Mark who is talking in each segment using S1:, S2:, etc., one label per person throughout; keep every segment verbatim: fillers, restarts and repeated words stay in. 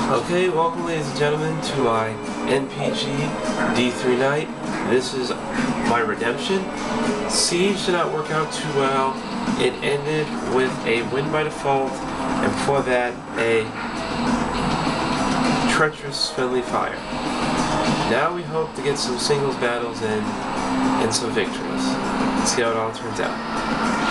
S1: Okay, welcome ladies and gentlemen to my N P G D three night. This is my redemption. Siege did not work out too well. It ended with a win by default, and before that, a treacherous friendly fire. Now we hope to get some singles battles in and some victories. Let's see how it all turns out.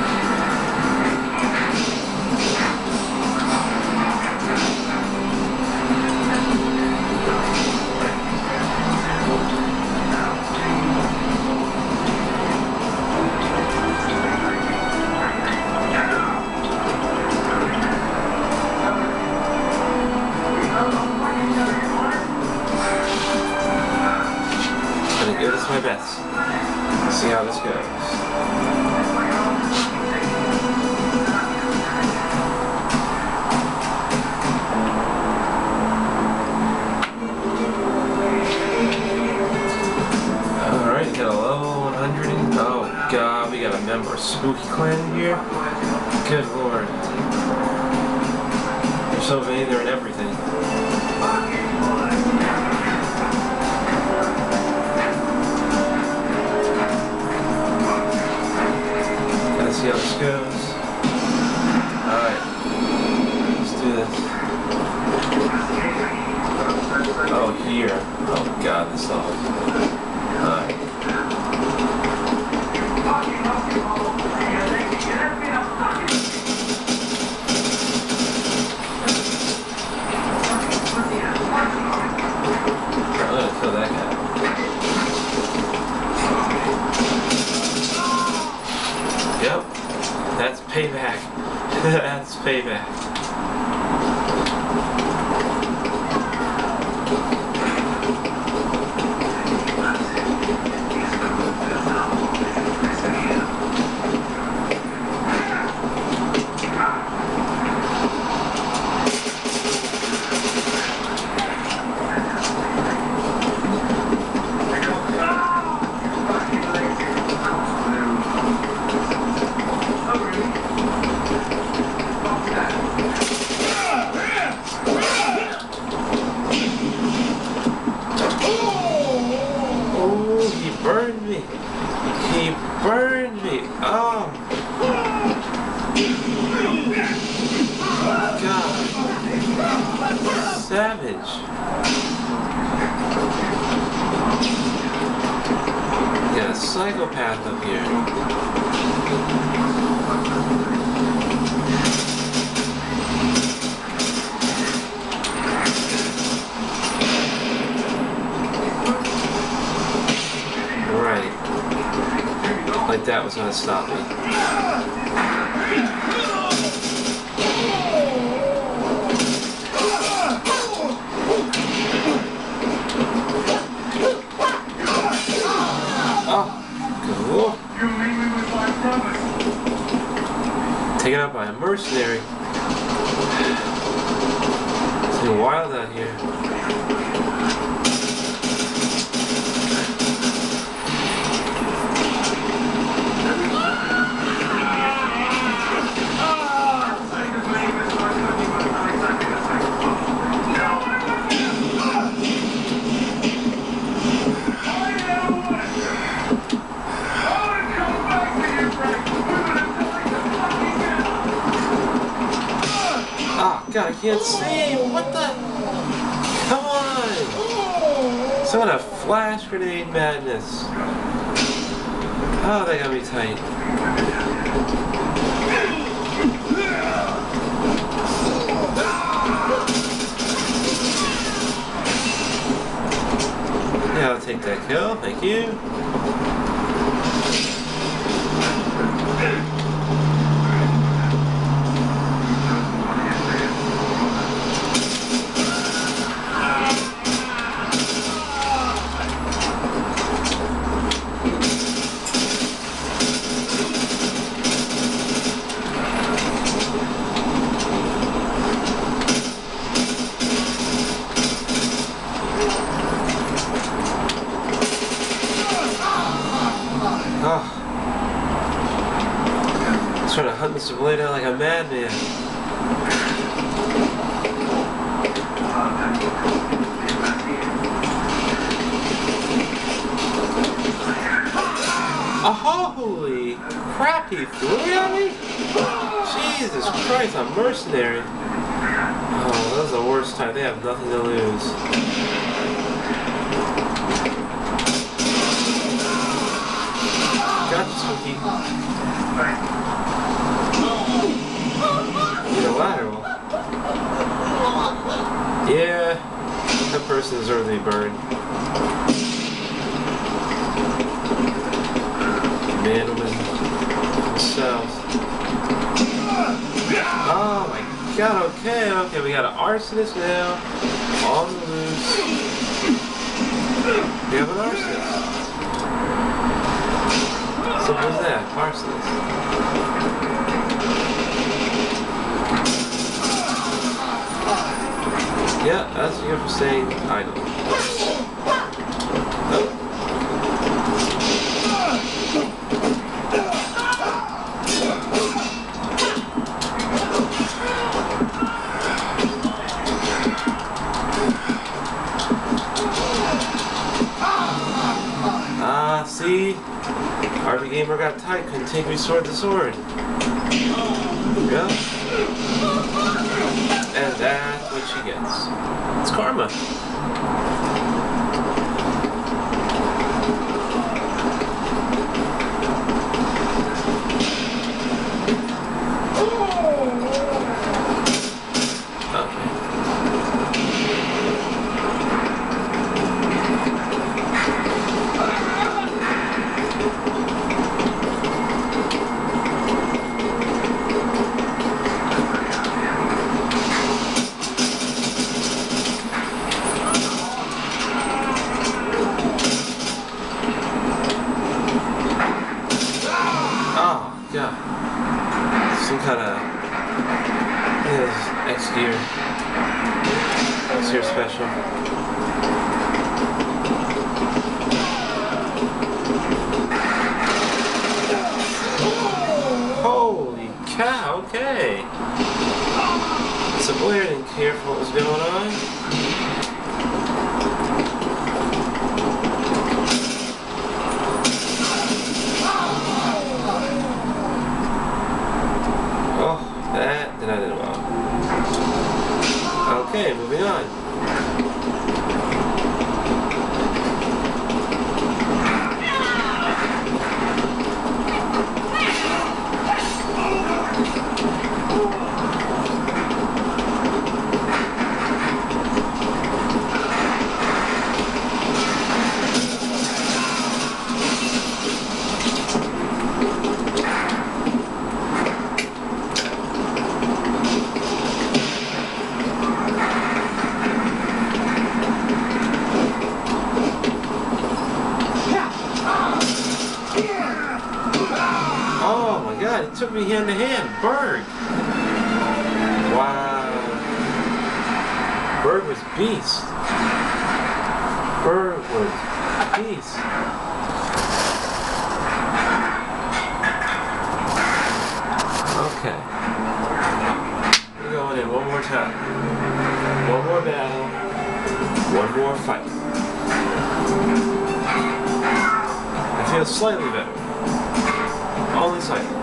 S1: Give this my best. See how this goes. Alright, got a level one hundred. Oh god, we got a member of Spooky Clan in here. Good lord. There's so many there and everything. See how this goes. Alright, let's do this. Oh, here. Oh god, this level. Alright. I'm gonna kill that guy. Yep, that's payback. That's payback. Burned me. He burned me. Oh. God. Savage. Got a psychopath up here. Like that was gonna stop me. Oh, cool. Taken out by a mercenary. It's been wild out here. God, I can't see! What the? Come on! Some kind of flash grenade madness. Oh, they got me tight. Yeah, I'll take that kill. Thank you. Oh. Trying to hunt this blade out like a madman. Oh, holy crap, he threw it at me? Jesus Christ, I'm mercenary. Oh, that was the worst time. They have nothing to lose. Gotcha, Spooky. Unilateral. Yeah, that person deserves to be burned. Man, themselves. Oh my god, okay, okay, we got an arsonist now. On the loose. We have an arsonist. So what's that? Arsonist. Yeah, that's what you're for saying idle. Oh. Ah, see? R V Gamer got tight, couldn't take me sword to sword. Yeah. And that's what she gets. It's karma. Some kind of yeah, X gear. X gear special. Holy cow, okay. So Blair didn't care for what was going on. That did not do well. Okay, moving on. It took me hand to hand. Berg. Wow. Berg was beast. Berg was beast. Okay. We're going in one more time. One more battle. One more fight. I feel slightly better. Only slightly.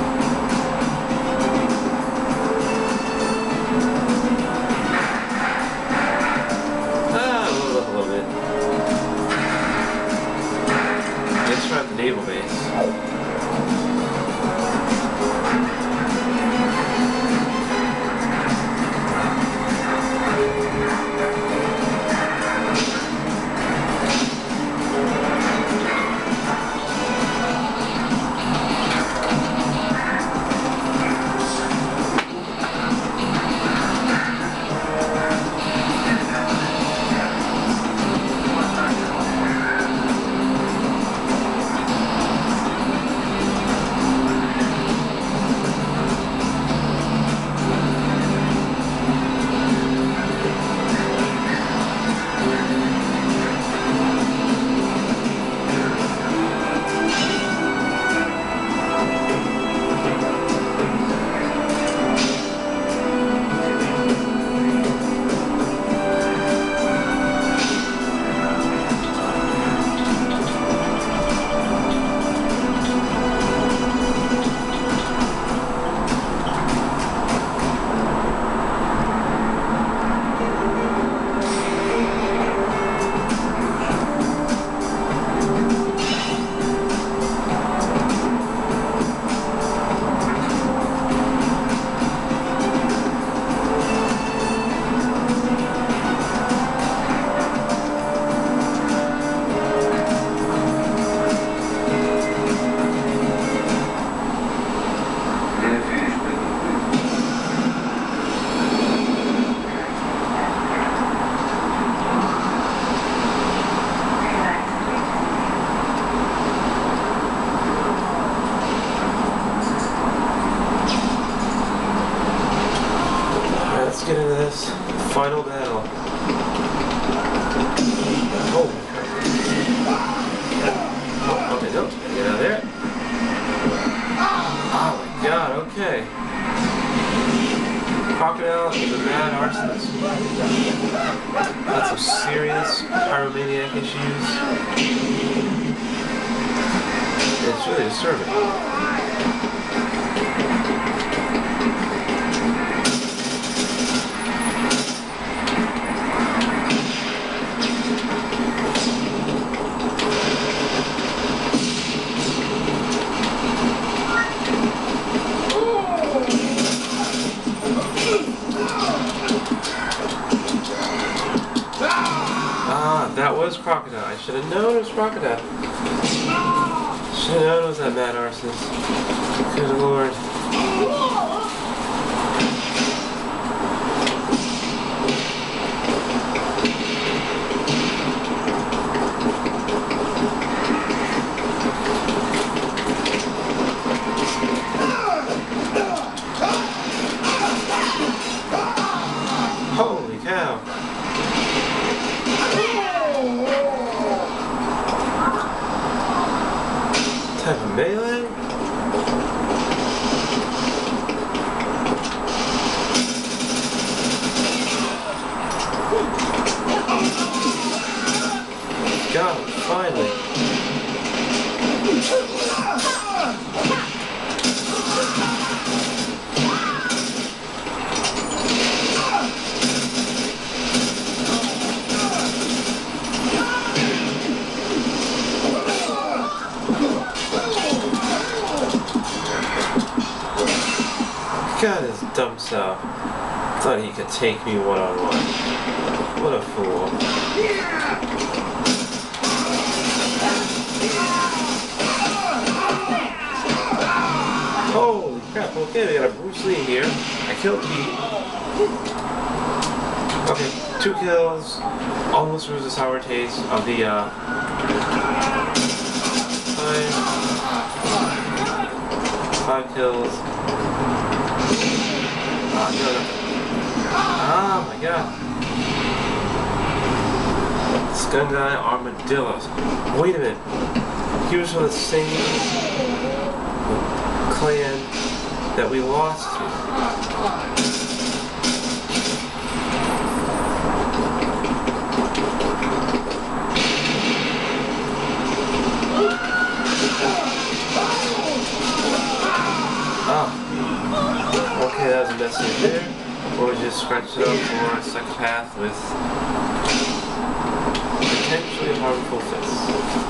S1: At the naval base. get into this final battle. Oh. Oh, okay, nope. Get out of there. Oh my god, okay. Crocodile is a mad arsonist. Got some serious pyromaniac issues. It's really disturbing. That was Crocodile. I should have known it was Crocodile. Should have known it was that mad arsonist. Good lord. Holy cow. Type of melee? God, finally. God, his dumb self. Thought he could take me one on one. What a fool. Holy crap, okay, we got a Bruce Lee here. I killed Pete. Okay, two kills. Almost lose a sour taste of the, uh... Five. Five kills. Oh, no, no. Oh my god. Skun guy armadillos. Wait a minute. He was from the same clan that we lost to. Oh. Okay, that was a message there. Or we just scratch it up for a psychopath with potentially harmful fists.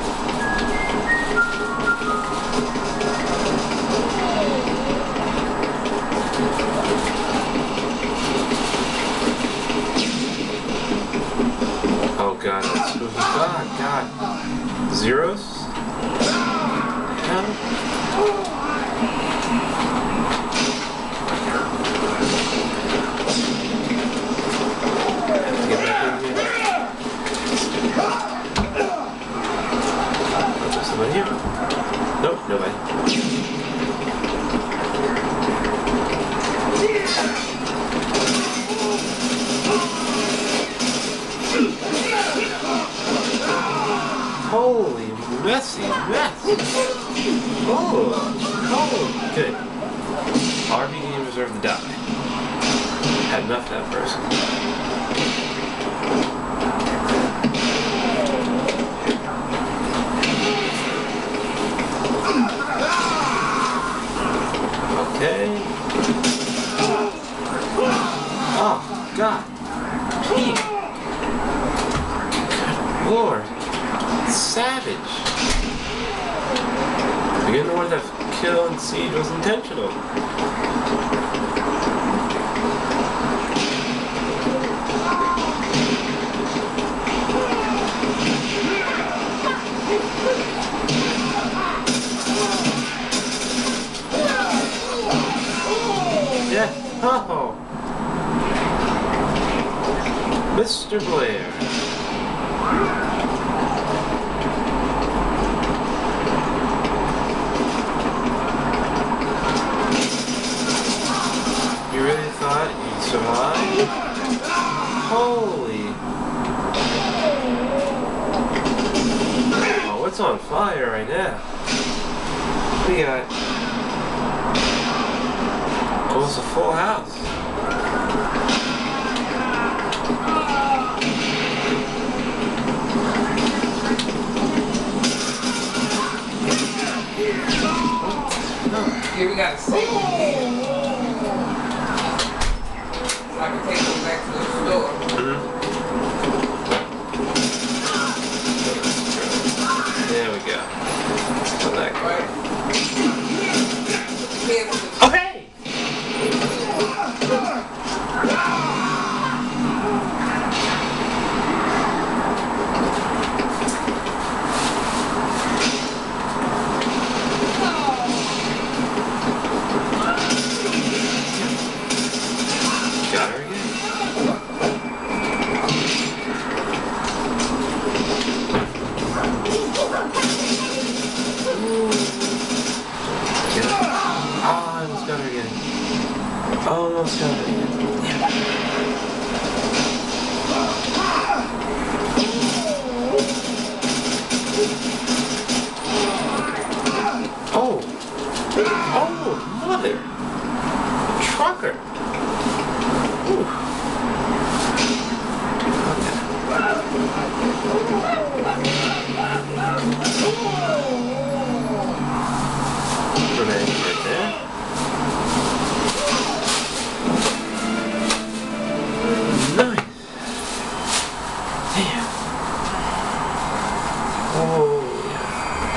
S1: Oh god, that's who God, God. Zeros? Hell? Somebody here? Nope, nobody. Holy messy mess! Oh, oh, good. R P D reserved to die. Had enough of that person. Okay. Oh, God. Pete. Good Lord. Savage. I didn't know whether that kill and siege was intentional. Yeah. Oh. Mister Blair. You really thought you'd survive? Holy. Oh, it's on fire right now. We got almost a full house.
S2: Here we got a save here. So I can take them back to the store.
S1: Mm-hmm. There we go. Put that
S2: Right.
S1: Oh, hey! Got her again. Get her. Oh, I almost got her again. Almost got her again. Oh! Oh, mother! Trucker! Ooh. Grenade right there. Nice! Damn. Oh, yeah.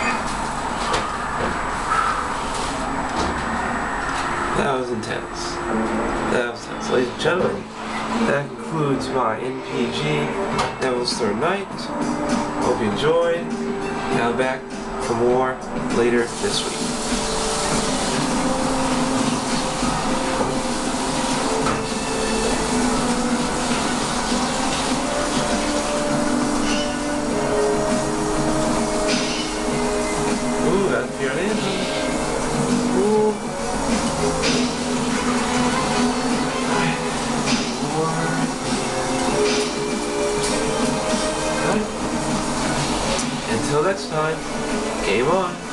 S1: That was intense. That was intense. Ladies and gentlemen, that concludes my N P G Devil's Third Night. Hope you enjoyed. Now back for more later this week. Ooh, that's pure anthem. Ooh. Until next time, game on.